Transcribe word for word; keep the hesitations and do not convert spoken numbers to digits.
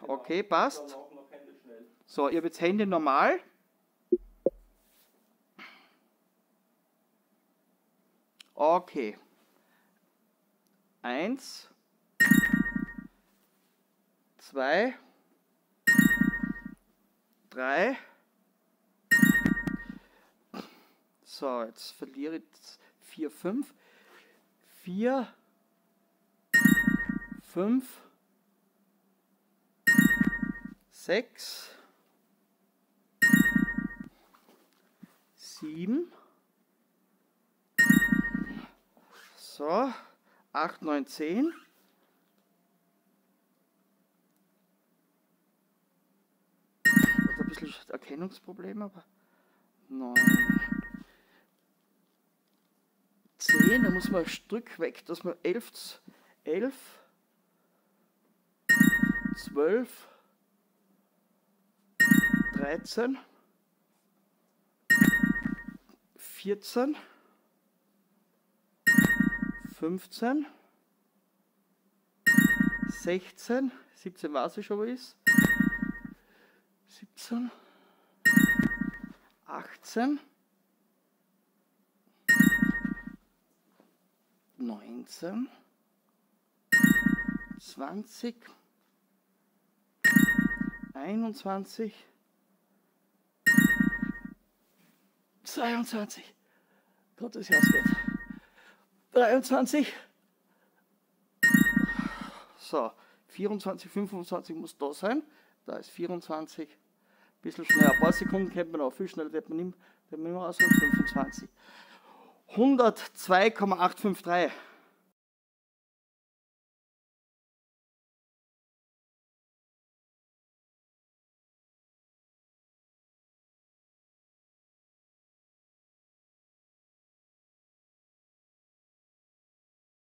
Okay, passt. So, ich habe jetzt Hände normal. Okay. Eins, zwei, drei. So, jetzt verliere ich vier, fünf. vier, fünf, sechs, sieben. So, acht, neun, zehn. Ein bisschen Erkennungsproblem, aber neun, zehn, da muss man ein Stück weg, dass man elf, elf, zwölf, dreizehn, vierzehn, fünfzehn, sechzehn, siebzehn weiß ich schon, wo ist, siebzehn, achtzehn, neunzehn, zwanzig, einundzwanzig, zweiundzwanzig, Gott, das Herz geht, dreiundzwanzig, so, vierundzwanzig, fünfundzwanzig muss da sein, da ist vierundzwanzig, ein bisschen schneller, ein paar Sekunden kennt man auch, viel schneller wird man nicht mehr aus, fünfundzwanzig, hundertzwei Komma acht fünf drei.